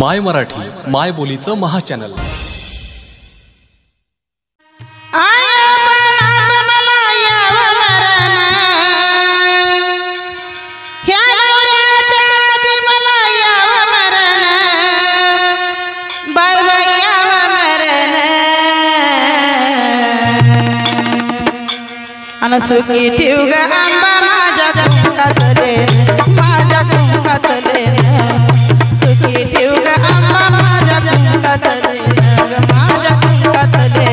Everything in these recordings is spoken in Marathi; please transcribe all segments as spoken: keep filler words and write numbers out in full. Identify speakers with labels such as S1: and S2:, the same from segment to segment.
S1: माय मराठी माय बोलीचं महाचॅनल।
S2: सुखी ठेव ग आंबा माझ्या कुंकातले माझ्या कुंकातले सुखी ठेव ग आंबा माझ्या कुंकातले माझ्या कुंकातले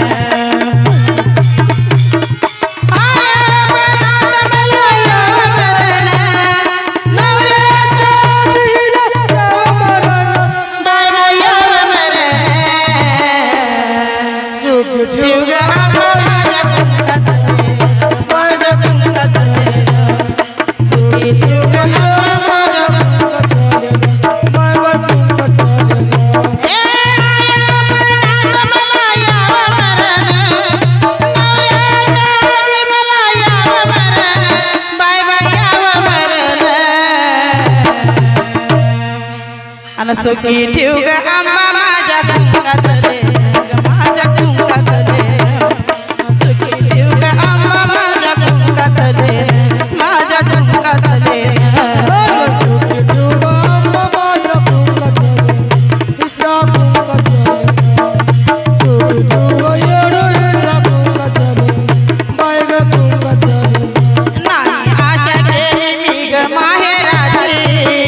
S2: सुखी ठेव ग आंबा माझ्या कुंकातले माझ्या कुंकातले सुखी ठेव ग आंबा माझ्या कुंकातले माझ्या कुंकातले सुखी ठेव ग आंबा माझ्या कुंकातले हिच्या कुंकातले सुखी ठेव ग येडो हिच्या कुंकातले बाय ग कुंकातले नाही आशा केली मी ग माहेराची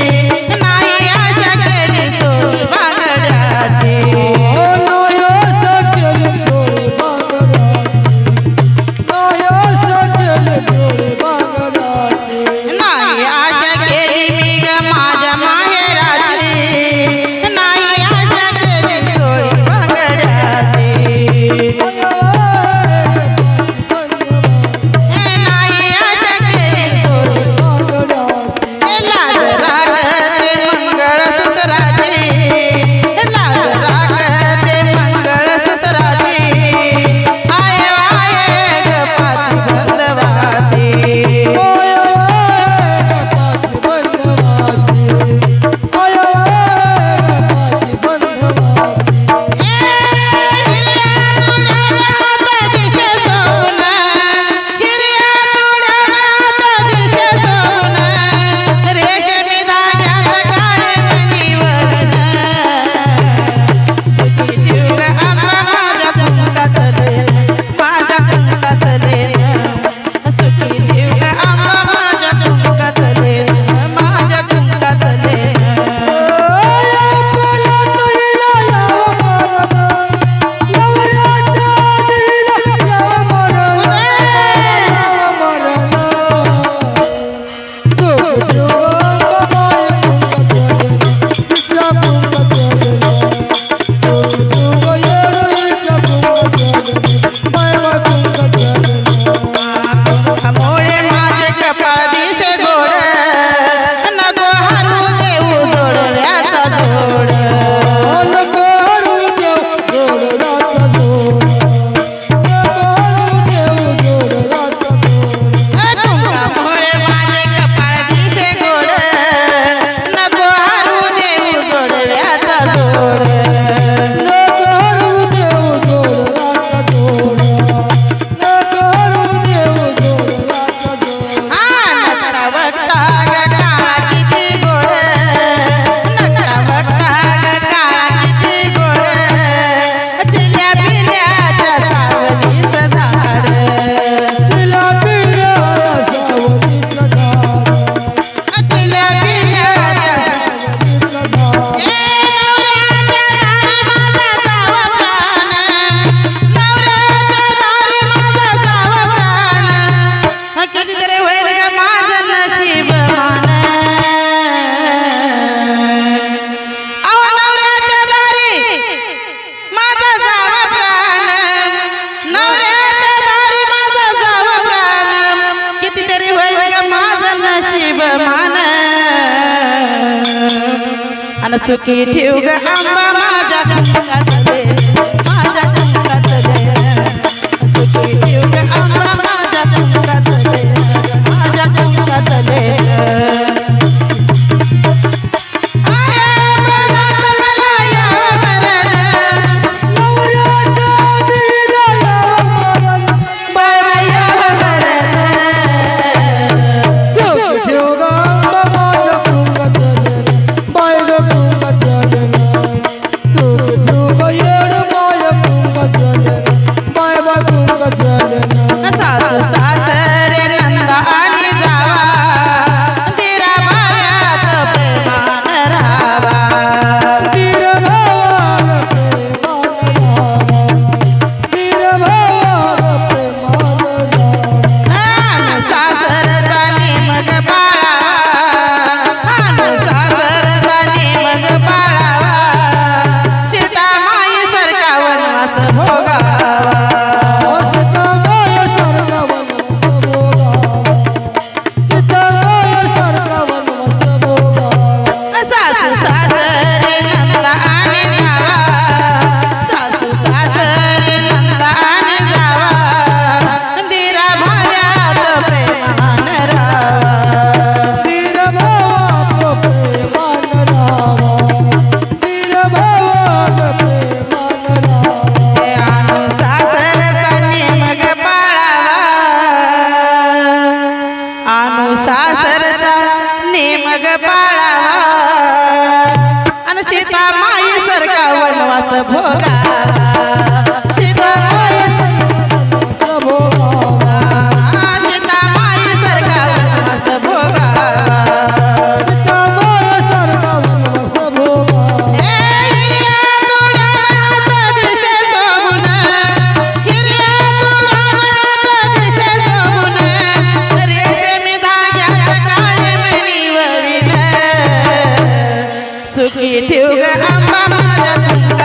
S2: सुखी ठेव ग आंबा माझ्या कुंकातले माझ्या कुंकातले सुखी ठेव ग आंबा माझ्या कुंकातले माझ्या कुंकातले आया सासू सासरे नंदा आणि जावा दिरा भाव्यात प्रेमान राहावा अनु सासरचा निमग पाळावा अनु सासरचा निमग पाळावा सीतामाई सारखा वनवास भोगावा सासू सासरे नंदा आणि जावा सासू सासरे नंदा आणि जावा दिरा भाव्यात प्रेमान राहावा अनु सासरचा निमग पाळावा अनु सासरचा निमग पाळावा आणि सीतामाई सारखा वनवास भोगावा सीतामाई सीतामाई सारखा वनवास भोगावा ए हिरव्या चुडानात दिशे शोभून हिरव्या चुडानात दिशे शोभून रेशमी धाग्यात काळे मणी वविन सुखी ठेव ग आंबा माझ्या